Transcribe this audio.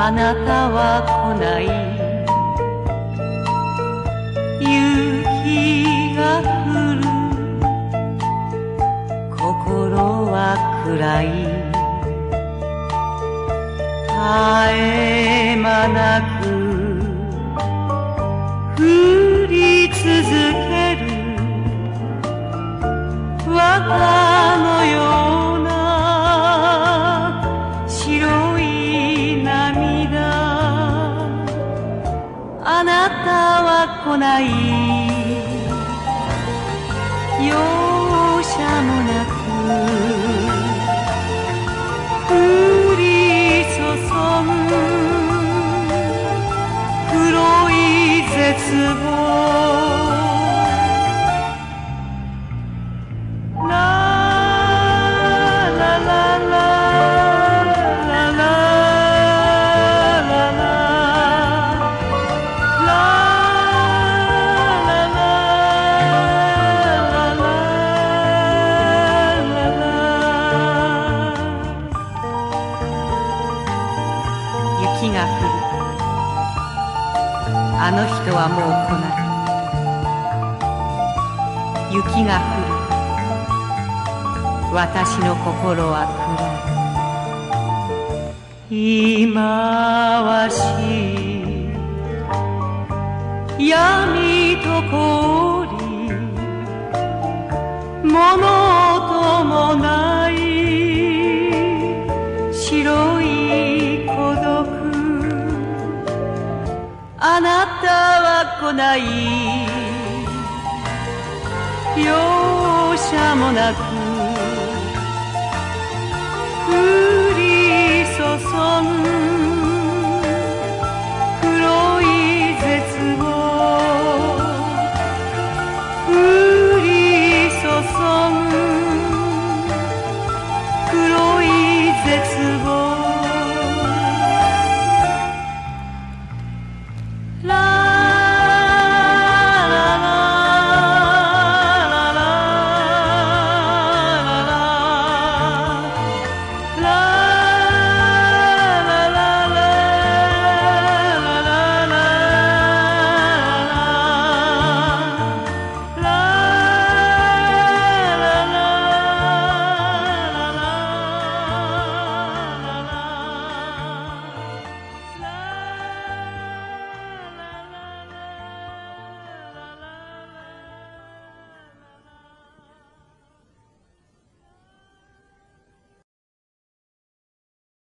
あなたは来ない。雪が降る。心は暗い。絶え間なく降り続ける。綿のような白い涙。あなたは来ない。容赦もなく降り注ぐ黒い絶望。雪が降る。あの人はもう来ない。雪が降る。私の心は暗い。忌まわしい闇と氷。物音もない白い孤独。あなたは来ない。容赦もなく